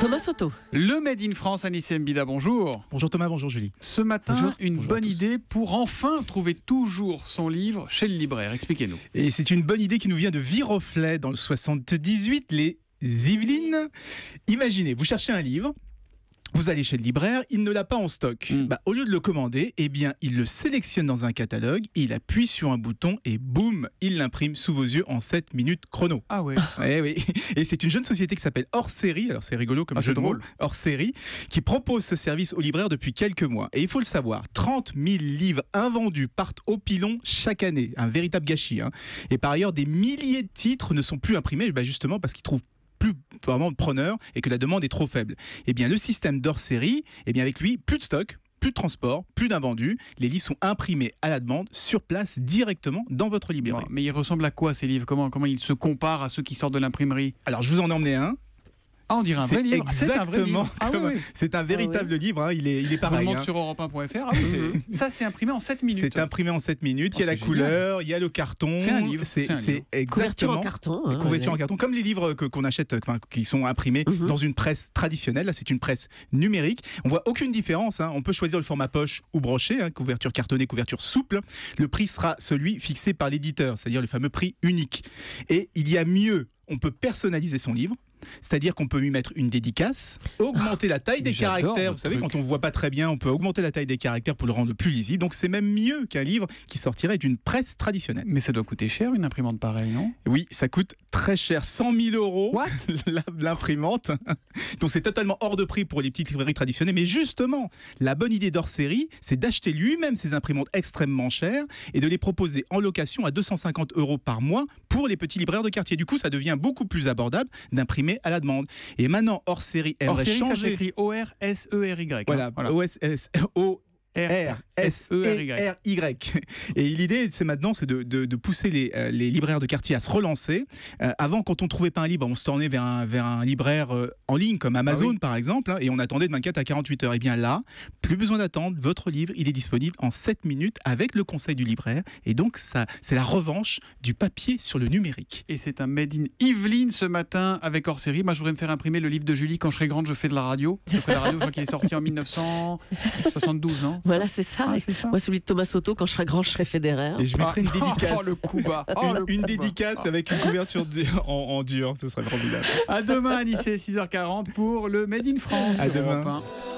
Thomas Soto. Le Made in France, Anissé Mbida, bonjour. Bonjour Thomas, bonjour Julie. Ce matin, bonjour bonne idée pour enfin trouver toujours son livre chez le libraire. Expliquez-nous. Et c'est une bonne idée qui nous vient de Viroflay dans le 78, les Yvelines. Imaginez, vous cherchez un livre. Vous allez chez le libraire, il ne l'a pas en stock. Au lieu de le commander, eh bien, il le sélectionne dans un catalogue, il appuie sur un bouton et boum, il l'imprime sous vos yeux en 7 minutes chrono. Ah ouais. Oui. Et c'est une jeune société qui s'appelle Hors Série, alors c'est rigolo comme jeu de mots, Hors Série, qui propose ce service aux libraires depuis quelques mois. Et il faut le savoir, 30 000 livres invendus partent au pilon chaque année, un véritable gâchis. Et par ailleurs, des milliers de titres ne sont plus imprimés, justement parce qu'ils trouvent plus vraiment de preneurs et que la demande est trop faible. Eh bien, le système d'Hors Série, avec lui, plus de stock, plus de transport, plus d'invendus. Les livres sont imprimés à la demande, sur place, directement dans votre librairie. Mais ils ressemblent à quoi ces livres ? Comment ils se comparent à ceux qui sortent de l'imprimerie ? Alors, je vous en ai emmené un. Ah, on dirait un vrai livre. C'est un vrai livre. Oui. C'est un véritable livre. Il est pareil. On monte sur europe1.fr. Ah oui, ça, c'est imprimé en 7 minutes. C'est imprimé en 7 minutes. Il y a la couleur, il y a le carton. C'est un livre. C'est exactement. Couverture en carton. Couverture en carton. Comme les livres qu'on achète, qui sont imprimés dans une presse traditionnelle. Là, c'est une presse numérique. On voit aucune différence. On peut choisir le format poche ou broché. Couverture cartonnée, couverture souple. Le prix sera celui fixé par l'éditeur, c'est-à-dire le fameux prix unique. Et il y a mieux. On peut personnaliser son livre. C'est-à-dire qu'on peut lui mettre une dédicace, augmenter la taille des caractères. Vous savez, quand on ne voit pas très bien, on peut augmenter la taille des caractères pour le rendre plus lisible. Donc c'est même mieux qu'un livre qui sortirait d'une presse traditionnelle. Mais ça doit coûter cher une imprimante pareille, non ? Oui, ça coûte très cher, 100 000 € l'imprimante. Donc c'est totalement hors de prix pour les petites librairies traditionnelles. Mais justement, la bonne idée d'Hors Série, c'est d'acheter lui-même ces imprimantes extrêmement chères et de les proposer en location à 250 € par mois pour les petits libraires de quartier. Du coup, ça devient beaucoup plus abordable d'imprimer à la demande. Et maintenant, Hors Série aimerait changer. Ça s'écrit O-R-S-E-R-Y. Voilà, O-S-S-O-R-S-E-R-Y. Et l'idée, c'est maintenant, de pousser les libraires de quartier à se relancer. Avant, quand on ne trouvait pas un livre, on se tournait vers un libraire en ligne, comme Amazon par exemple, et on attendait de 24 à 48 heures. Et bien là, plus besoin d'attendre. Votre livre, il est disponible en 7 minutes avec le conseil du libraire. Et donc, ça, c'est la revanche du papier sur le numérique. Et c'est un Made in Yvelines ce matin avec Hors Série. Moi, je voudrais me faire imprimer le livre de Julie. Quand je serai grande, je fais de la radio. Je ferai de la radio, je crois qu'il est sorti en 1972, non ? Voilà, c'est ça. Moi, celui de Thomas Soto, quand je serai grand, je serai Federer. Et je mettrai une dédicace. Oh, le coup bas. Une dédicace avec une couverture en dur. Ce serait formidable. À demain, Anissé, 6h40 pour le Made in France. À demain.